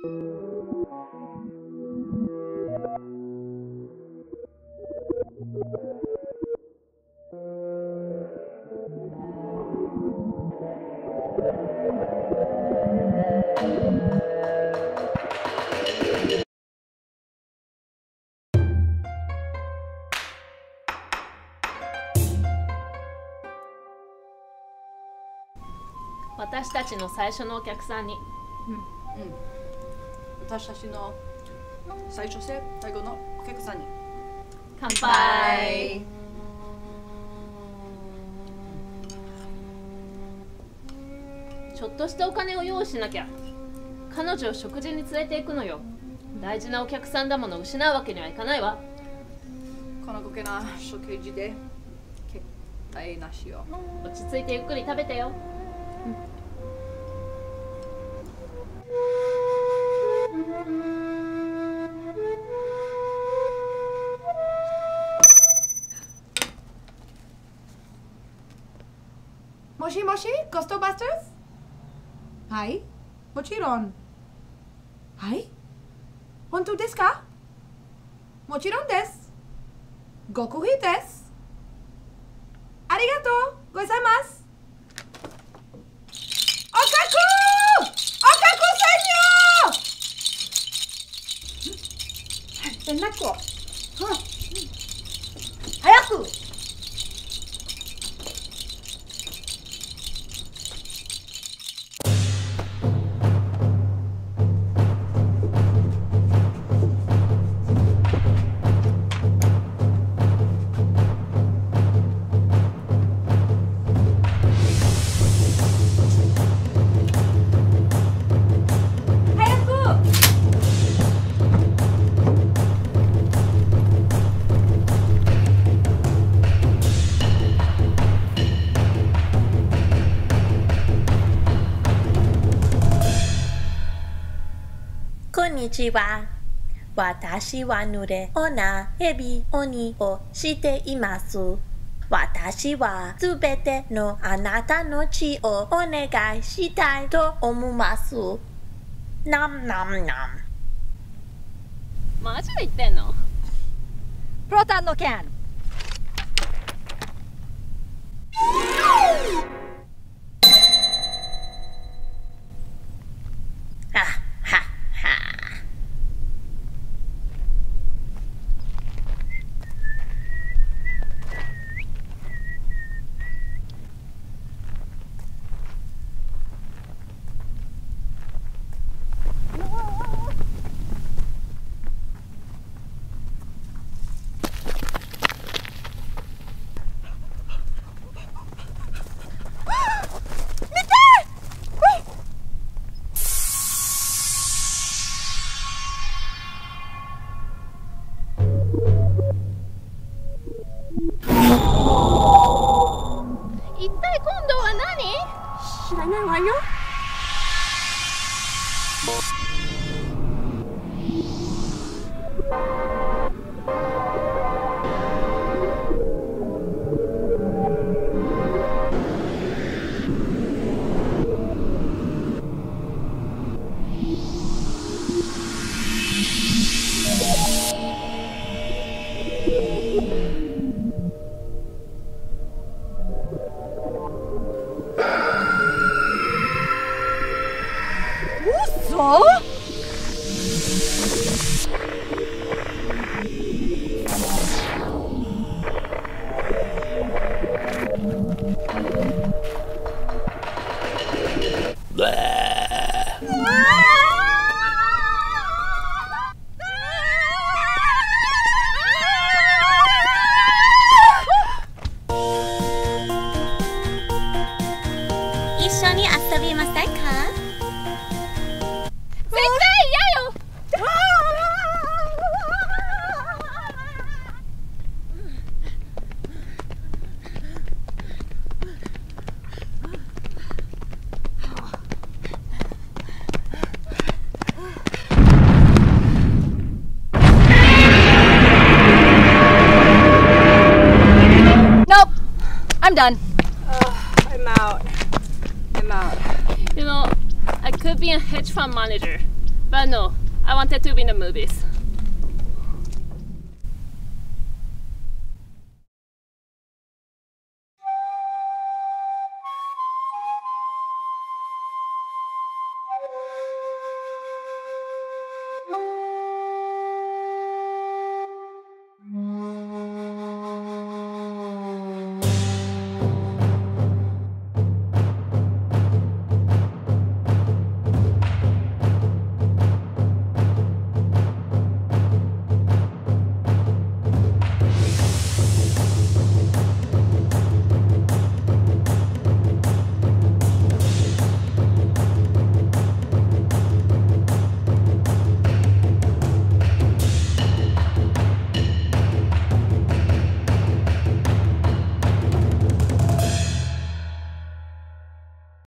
私たちの最初のお客さんに、 私たちの最初で最後のお客さんに乾杯。ちょっとしたお金を用意しなきゃ。彼女を食事に連れて行くのよ。大事なお客さんだもの失うわけにはいかないわ。 このごけな食事で決定なしよ。 落ち着いてゆっくり食べてよ。 もしもし、Ghostbusters？はい、もちろん。はい、本当ですか？もちろんです。極秘です。ありがとうございます。おかくセニョー！連絡を。早く！ こんにちは。私はNure-Onnaヘビ鬼をしています。私はすべてのあなたの血をお願いしたいと思います。ナムナムナム。 マジで言ってんの？ プロタンの剣。 知らないわよ。 I'm done. I'm out. I'm out. You know, I could be a hedge fund manager, But no, I wanted to be in the movies.